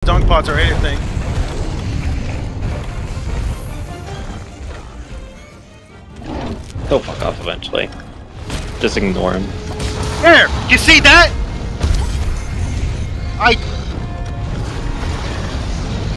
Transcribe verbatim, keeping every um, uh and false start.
dunk pots or anything. He'll fuck off eventually. Just ignore him. There! You see that?